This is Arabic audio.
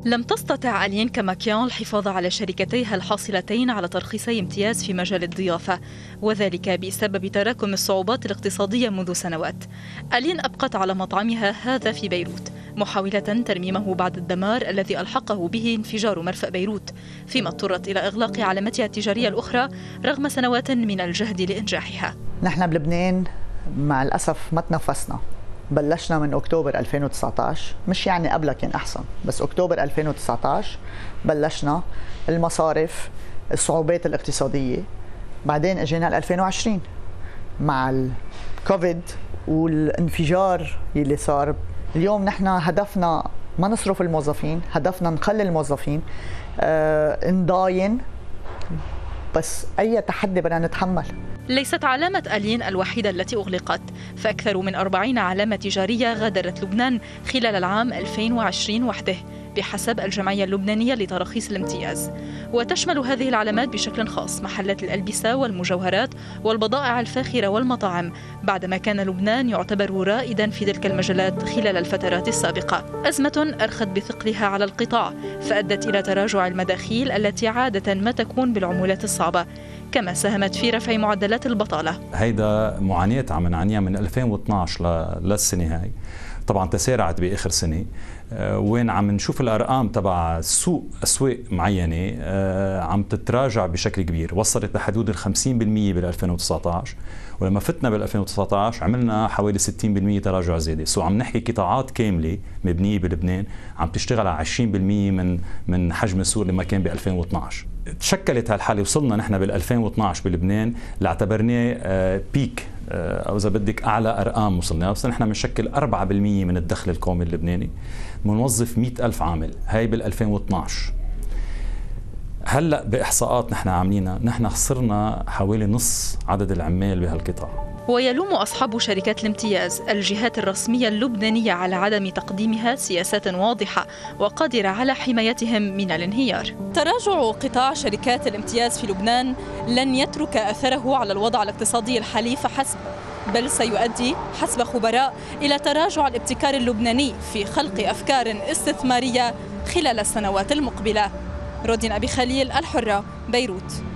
لم تستطع ألين كماكيون الحفاظ على شركتيها الحاصلتين على ترخيصي امتياز في مجال الضيافة، وذلك بسبب تراكم الصعوبات الاقتصادية منذ سنوات. ألين أبقت على مطعمها هذا في بيروت محاولة ترميمه بعد الدمار الذي ألحقه به انفجار مرفأ بيروت، فيما اضطرت إلى إغلاق علامتها التجارية الأخرى رغم سنوات من الجهد لإنجاحها. نحن بلبنان مع الأسف ما تنفسنا. بلشنا من أكتوبر 2019، مش يعني قبلها كان أحسن، بس أكتوبر 2019 بلشنا المصارف، الصعوبات الاقتصادية، بعدين اجينا 2020 مع الكوفيد والانفجار اللي صار. اليوم نحن هدفنا ما نصرف الموظفين، هدفنا نخلي الموظفين نضاين، بس أي تحدي بدنا نتحمل. ليست علامة ألين الوحيدة التي أغلقت، فأكثر من 40 علامة تجارية غادرت لبنان خلال العام 2020 وحده بحسب الجمعية اللبنانية لتراخيص الامتياز، وتشمل هذه العلامات بشكل خاص محلات الألبسة والمجوهرات والبضائع الفاخرة والمطاعم، بعدما كان لبنان يعتبر رائدا في تلك المجالات خلال الفترات السابقة. أزمة أرخت بثقلها على القطاع فأدت إلى تراجع المداخيل التي عادة ما تكون بالعمولات الصعبة، كما ساهمت في رفع معدلات البطالة. هيدا معاناة عم نعانيها من 2012 للسنة هاي، طبعا تسارعت بآخر سنة، وين عم نشوف الأرقام تبع السوق، أسواق معينة عم تتراجع بشكل كبير، وصلت لحدود ال 50% بال 2019، ولما فتنا بال 2019 عملنا حوالي 60% تراجع زيادة. عم نحكي قطاعات كاملة مبنية بلبنان عم تشتغل على 20% من حجم السوق اللي ما كان ب 2012. تشكلت هالحالة، وصلنا نحن بال 2012 بلبنان لاعتبرناه بيك، أو إذا بدك أعلى أرقام وصلنا، بس نحن بنشكل 4% من الدخل القومي اللبناني، بنوظف 100,000 عامل، هاي بال 2012. هلأ بإحصاءات نحن عاملينها، نحن خسرنا حوالي نص عدد العمال بهالقطاع. ويلوم أصحاب شركات الامتياز الجهات الرسمية اللبنانية على عدم تقديمها سياسات واضحة وقادرة على حمايتهم من الانهيار. تراجع قطاع شركات الامتياز في لبنان لن يترك أثره على الوضع الاقتصادي الحالي فحسب، بل سيؤدي حسب خبراء إلى تراجع الابتكار اللبناني في خلق أفكار استثمارية خلال السنوات المقبلة. رودين أبي خليل، الحرة، بيروت.